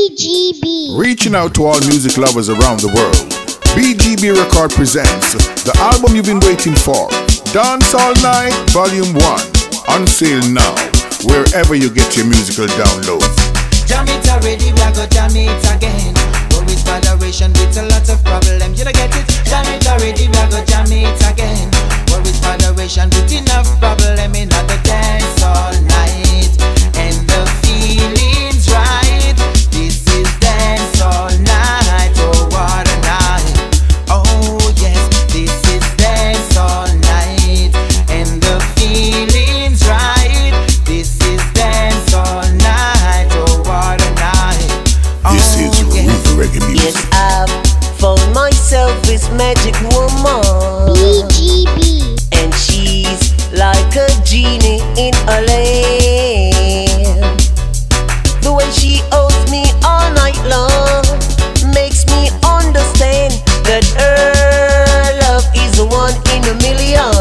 BGB. Reaching out to all music lovers around the world, BGB Record presents the album you've been waiting for, Dancehall Night Vol.1, on sale now, wherever you get your musical downloads. Jam it already, we are gonna jam it again. But with moderation, with a lot of problems, you don't get it. Jam it already, we are gonna jam it again. But with moderation, with enough problem, in the dance all night. And the feeling's right. This is dance all night. Oh, what a night. Oh, yes, this is dance all night. And the feeling's right. This is dance all night. Oh, what a night. This is reggae music. Yes, I've found myself this magic woman. BGB. And she's like a genie in a lamp. The way she holds me all night long makes me understand that her love is the one in a million.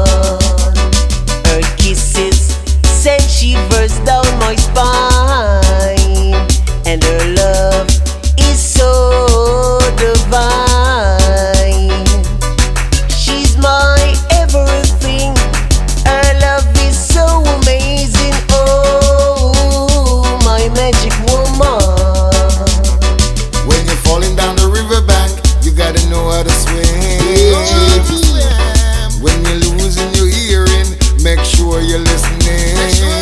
Her kisses send shivers down my spine, and her love is so divine. She's my everything. Her love is so amazing. Oh, my magic woman. When you're falling down the riverbank, you gotta know how to swim. When you're losing your hearing, make sure you're listening.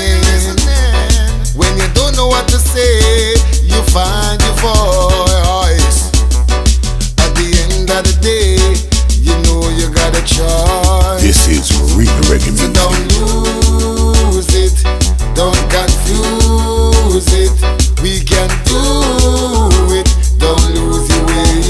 When you don't know what to say, you find your voice. At the end of the day, you know you got a choice. This is real reggae So music. don't lose it, don't confuse it. We can do it. Don't lose your way.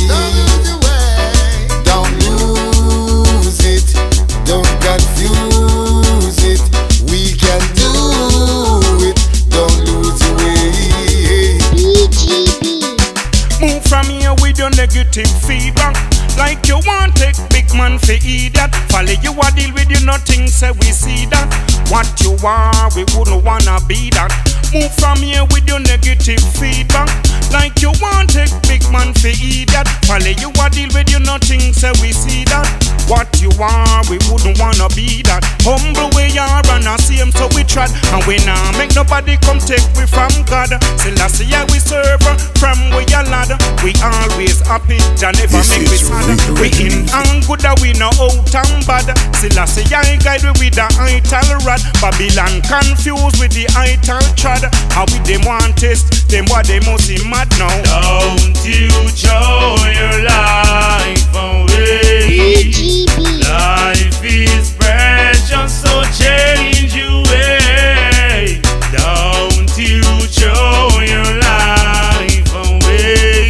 Don't lose it, don't confuse it. We can do it. Don't lose your way. BGB. Move from here with your negative feedback. Like you want take big man for idiot. Follow you a deal with you nothing, say we see that. What you are, we wouldn't wanna be that. Move from here with your negative feedback. Like you want take big man for idiot. Follow you a deal with you nothing, say we see that. What you are, we wouldn't wanna be that. Humble we are and the same so we trod. And we nah make nobody come take we from God. Still I see how we serve from we a lad. We always happy, Jah never This make we is sad. real We reggae in music. and good that we know out and bad. Still I see how guide we with the ital rod. Babylon confused with the ital trad. How we them want test, them what they must see mad now. Don't you throw your life away. BGB. Life is precious, so change your way. Don't you throw your life away.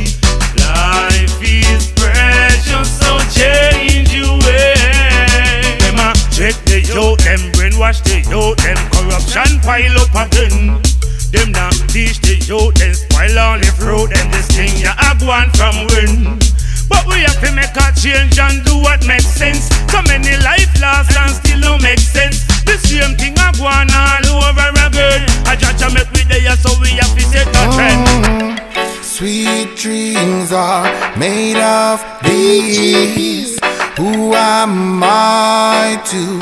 Life is precious, so change your way. Them a check the youth, them brainwash the youth, them corruption pile up again. Them not teach the youth, them spoil all the fruit, and this thing ya a go on from win. But we have to make a change and do what makes sense. So many life lost and still don't make sense. The same thing a go on all over again. I judge a make we there, so we have to set a trend. Sweet dreams are made of these. Who am I to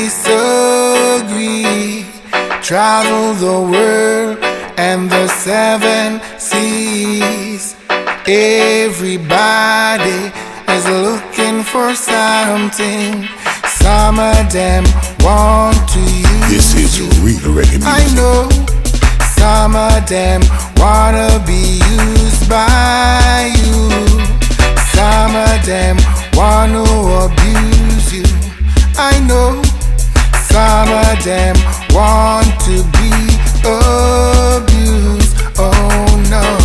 disagree? Travel the world and the 7 seas. Everybody is looking for something. Some of them want to use This is you. real reggae music. I know some of them wanna be used by you. Some of them wanna abuse you. I know some of them want to be abused. Oh no.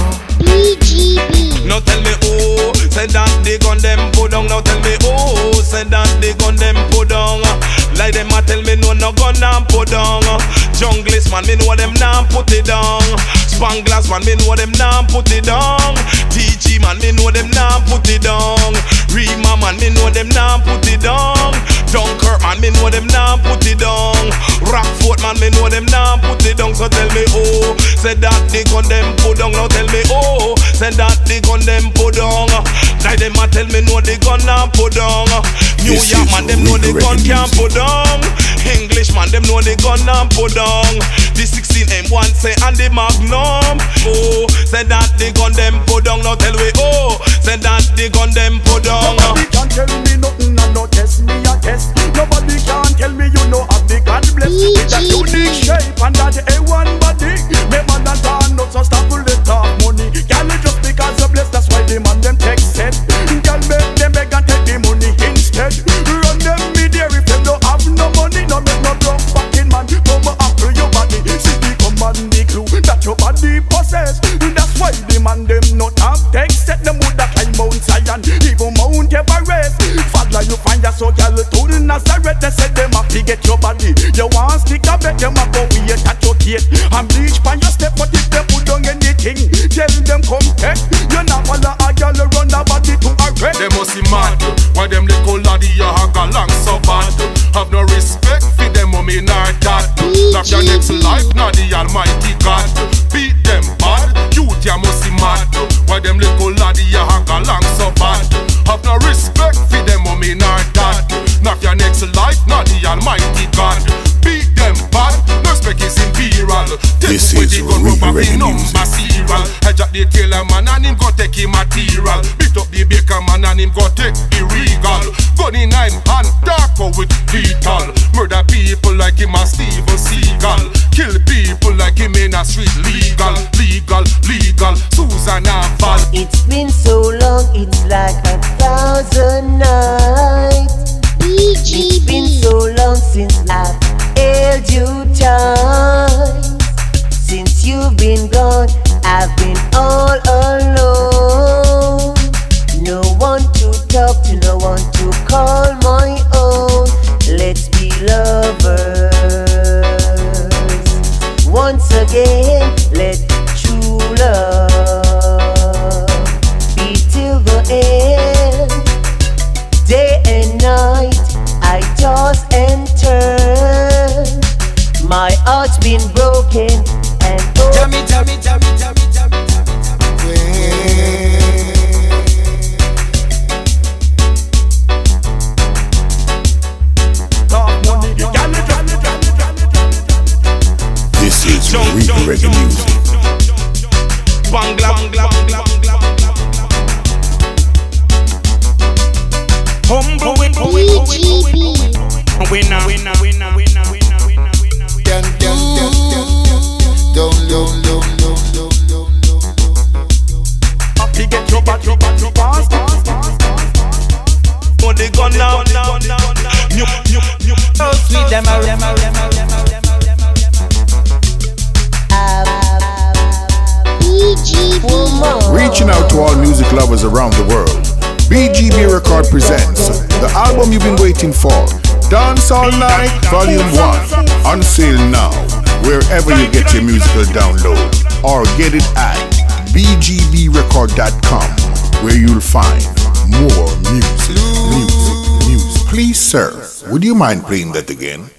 BGB. Now tell me oh, say that they gun them put down. Now tell me oh, say that they gun them put down. Like them a tell me no gun and put down. Junglist man, me know them now put it down. Spanglers man, me know them now put it down. TG man, me know them now put it down. Rima man, me know them now put it down. Dunkirk man, me know them now put it down. Rockfort man, me know them now put it down. So tell me oh, say that they gun them put down. Now tell me oh, say that they gun them put down. Like them a tell me no the gun now put down. New York man, them know the gun can't put down. English man, them know the gun now put down. The 16M1 say and the Magnum. Oh, say that they gun them put down. Now tell we oh, say that they gun them put down. Nobody can tell me nothing and no test me a test. Nobody can tell me you know have the God bless. With that unique shape and that A1 body. Me man that turn up so stop to let talk money. Girl just because you're blessed, that's why the man them take set. Girl make them beg and take the money instead. Run them me there if them don't have no money. No make no broke fucking man come after your body. See the command the clue that your body possess. That's why the man them not have text. Set them would that climb Mount Zion, even Mount Everest. Father you find ya so girl to the Nazareth. They said them have to get your body. You want stick a bet them a go wait at your gate. And bleach pan your step but if they put down anything, tell them come take. You not follow a girl run a body to a wreck. They must be mad. Why them little laddie you hang along so bad? Have no respect for them mommy nor dad. Love your next life, not the almighty God. Beat them bad, youth ya must be mad. Why them little laddie you hang along so bad? Have no respect for them mommy nor dad. Love your next life, not the almighty God. Beat them bad, no respect is imperial. This is Reggae music. Hedge the tailor man and him go take him material. Beat up the baker man and him go take illegal. Gun in 9 hand, darker with lethal. Murder people like him a Steven Seagal. Kill people like him in a street legal. Legal, legal, Susan Val. It's been so long, it's like 1,000 nights. BGB. It's been so long since I've held you tight. Since you've been gone, I've been all alone. No one to talk to, no one to call my own. Let's be lovers. Once again, let true love be till the end. Day and night, I toss and turn. My heart's been broken and Jammy, jammy, jammy, jammy, jammy, This is Reggae music. Bangla, bangla, bangla, bangla. Humble with BGB. winner. Get your body, fast. Oh, they gone now. So sweet them BGB. Reaching out to all music lovers around the world, BGB Record presents the album you've been waiting for, Dancehall Night Vol.1, on sale now, wherever you get your musical download, or get it at bgbrecord.com, where you'll find more music. Please sir, would you mind playing that again?